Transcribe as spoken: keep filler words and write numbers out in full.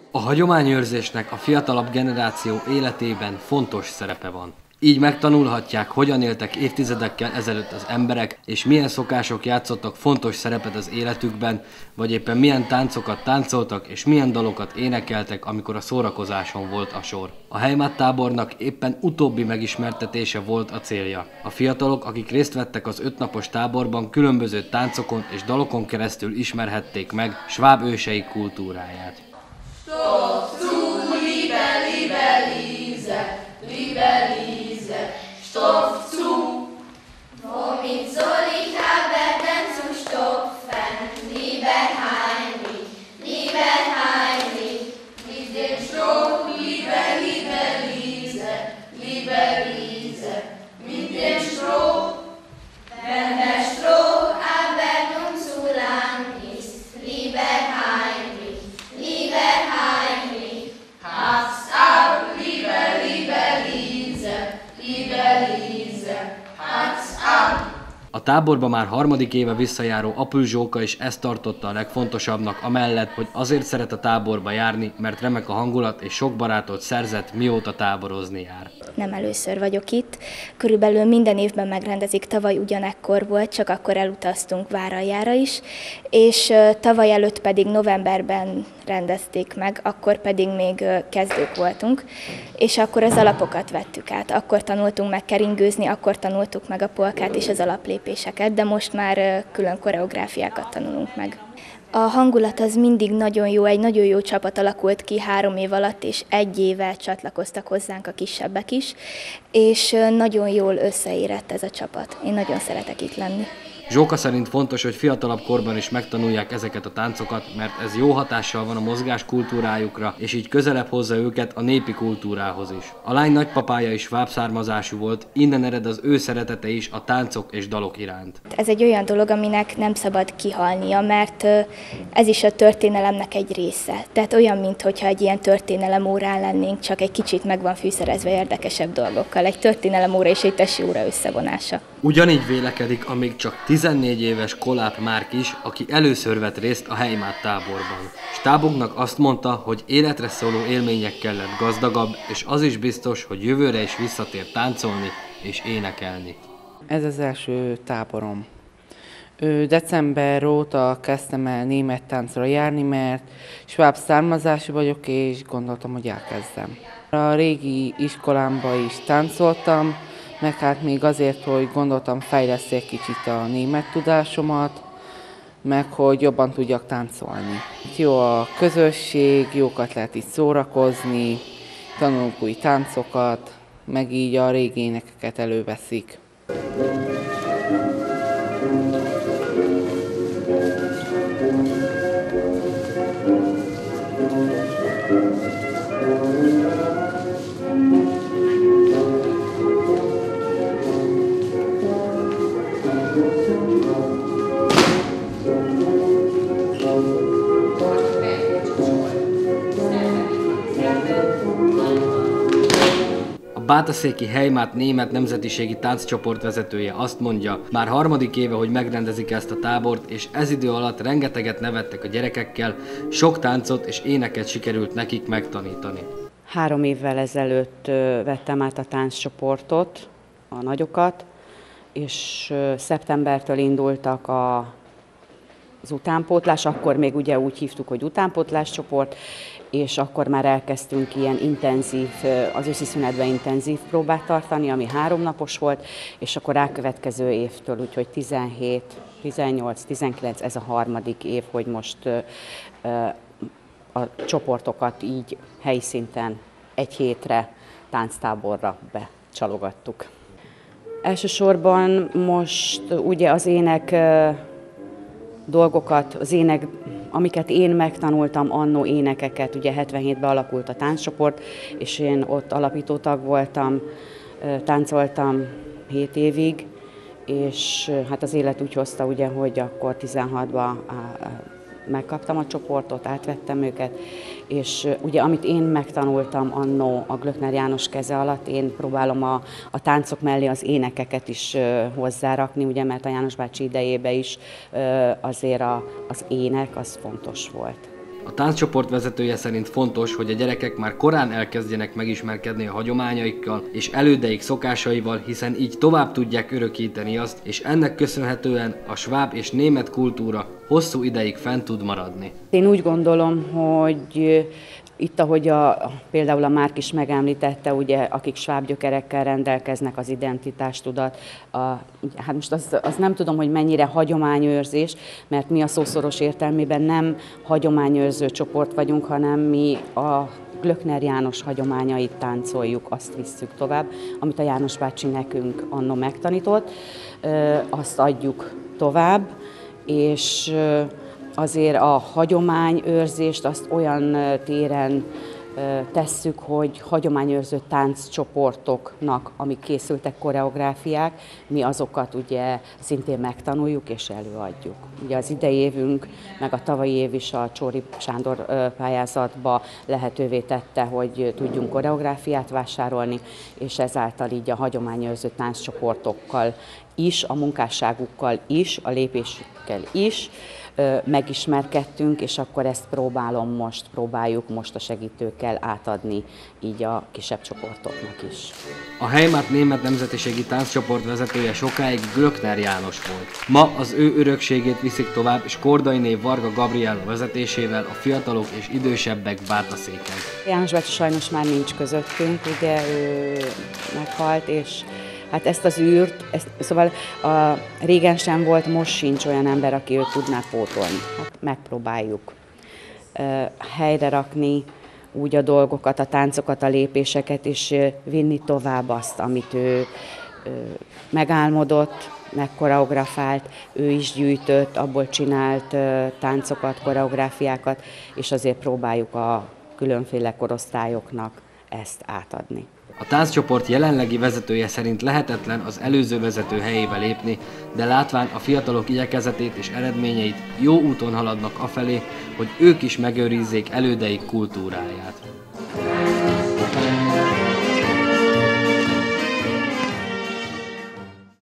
A hagyományőrzésnek a fiatalabb generáció életében fontos szerepe van. Így megtanulhatják, hogyan éltek évtizedekkel ezelőtt az emberek, és milyen szokások játszottak fontos szerepet az életükben, vagy éppen milyen táncokat táncoltak, és milyen dalokat énekeltek, amikor a szórakozáson volt a sor. A Heimat tábornak éppen utóbbi megismertetése volt a célja. A fiatalok, akik részt vettek az ötnapos táborban, különböző táncokon és dalokon keresztül ismerhették meg sváb ősei kultúráját. Stopp zu, liebe, liebe Lise, liebe Lise, Stopp zu. Womit soll ich aber denn zu stopfen, lieber Heinrich, lieber Heinrich, mit dem Stroh, liebe, liebe Lise, liebe Lise, mit dem Stroh. Wenn der Stroh aber nun zu lang ist, lieber Heinrich, lieber Heinrich, hab's ab, liebe, liebe Lise, liebe Lise, hab's ab. A táborba már harmadik éve visszajáró Apül Zsóka is ezt tartotta a legfontosabbnak, amellett, hogy azért szeret a táborba járni, mert remek a hangulat és sok barátot szerzett, mióta táborozni jár. Nem először vagyok itt, körülbelül minden évben megrendezik, tavaly ugyanekkor volt, csak akkor elutaztunk Váraljára is, és tavaly előtt pedig novemberben rendezték meg, akkor pedig még kezdők voltunk, és akkor az alapokat vettük át. Akkor tanultunk meg keringőzni, akkor tanultuk meg a polkát és az alaplépéseket, de most már külön koreográfiákat tanulunk meg. A hangulat az mindig nagyon jó, egy nagyon jó csapat alakult ki három év alatt, és egy éve csatlakoztak hozzánk a kisebbek is, és nagyon jól összeérett ez a csapat. Én nagyon szeretek itt lenni. Zsóka szerint fontos, hogy fiatalabb korban is megtanulják ezeket a táncokat, mert ez jó hatással van a mozgás kultúrájukra, és így közelebb hozza őket a népi kultúrához is. A lány nagypapája is sváb származású volt, innen ered az ő szeretete is a táncok és dalok iránt. Ez egy olyan dolog, aminek nem szabad kihalnia, mert ez is a történelemnek egy része. Tehát olyan, mintha egy ilyen történelem órán lennénk, csak egy kicsit meg van fűszerezve érdekesebb dolgokkal. Egy történelem óra és egy tesi óra összevonása. Ugyanígy vélekedik a még csak tizennégy éves Koláb Márk is, aki először vett részt a Heimat táborban. Stábunknak azt mondta, hogy életre szóló élményekkel lett gazdagabb, és az is biztos, hogy jövőre is visszatér táncolni és énekelni. Ez az első táborom. December óta kezdtem el német táncra járni, mert sváb származású vagyok, és gondoltam, hogy elkezdem. A régi iskolámban is táncoltam, meg hát még azért, hogy gondoltam, fejleszti egy kicsit a német tudásomat, meg hogy jobban tudjak táncolni. Jó a közösség, jókat lehet itt szórakozni, tanulunk új táncokat, meg így a régi énekeket előveszik. A bátaszéki Heimat német nemzetiségi tánccsoport vezetője azt mondja, már harmadik éve, hogy megrendezik ezt a tábort, és ez idő alatt rengeteget nevettek a gyerekekkel, sok táncot és éneket sikerült nekik megtanítani. Három évvel ezelőtt vettem át a tánccsoportot, a nagyokat, és szeptembertől indultak a az utánpótlás, akkor még ugye úgy hívtuk, hogy utánpótlás csoport, és akkor már elkezdtünk ilyen intenzív, az őszi szünetben intenzív próbát tartani, ami háromnapos volt, és akkor rákövetkező évtől, úgyhogy tizenhét, tizennyolc, tizenkilenc, ez a harmadik év, hogy most a csoportokat így helyi szinten egy hétre tánctáborra becsalogattuk. Elsősorban most ugye az ének dolgokat, az ének, amiket én megtanultam, annó énekeket, ugye hetvenhétben alakult a tánccsoport, és én ott alapítótag voltam, táncoltam hét évig, és hát az élet úgy hozta, ugye, hogy akkor tizenhatban megkaptam a csoportot, átvettem őket, és ugye amit én megtanultam annó a Glöckner János keze alatt, én próbálom a, a táncok mellé az énekeket is uh, hozzárakni, ugye, mert a János bácsi idejében is uh, azért a, az ének az fontos volt. A tánccsoport vezetője szerint fontos, hogy a gyerekek már korán elkezdjenek megismerkedni a hagyományaikkal és elődeik szokásaival, hiszen így tovább tudják örökíteni azt, és ennek köszönhetően a sváb és német kultúra hosszú ideig fent tud maradni. Én úgy gondolom, hogy itt, ahogy a, például a Márk is megemlítette, ugye, akik sváb gyökerekkel rendelkeznek, az identitástudat, a, hát most az, az nem tudom, hogy mennyire hagyományőrzés, mert mi a szószoros értelmében nem hagyományőrző csoport vagyunk, hanem mi a Glöckner János hagyományait táncoljuk, azt visszük tovább, amit a János bácsi nekünk anno megtanított, azt adjuk tovább, és azért a hagyományőrzést azt olyan téren tesszük, hogy hagyományőrző tánccsoportoknak, amik készültek koreográfiák, mi azokat ugye szintén megtanuljuk és előadjuk. Ugye az idei évünk, meg a tavalyi év is a Csóri Sándor pályázatba lehetővé tette, hogy tudjunk koreográfiát vásárolni, és ezáltal így a hagyományőrző tánccsoportokkal is, a munkásságukkal is, a lépésükkel is megismerkedtünk, és akkor ezt próbálom most, próbáljuk most a segítőkkel átadni így a kisebb csoportoknak is. A Heimat német nemzetiségi tánccsoport vezetője sokáig Glöckner János volt. Ma az ő örökségét viszik tovább, és Kordainé Varga Gabriella vezetésével a fiatalok és idősebbek Bátaszéken. János bácsi sajnos már nincs közöttünk, ugye ő meghalt, és hát ezt az űrt, ezt, szóval a, régen sem volt, most sincs olyan ember, aki őt tudná pótolni. Hát megpróbáljuk uh, helyre rakni úgy a dolgokat, a táncokat, a lépéseket, és uh, vinni tovább azt, amit ő uh, megálmodott, megkoreografált, ő is gyűjtött, abból csinált uh, táncokat, koreográfiákat, és azért próbáljuk a különféle korosztályoknak ezt átadni. A tánccsoport jelenlegi vezetője szerint lehetetlen az előző vezető helyébe lépni, de látván a fiatalok igyekezetét és eredményeit jó úton haladnak afelé, hogy ők is megőrizzék elődeik kultúráját.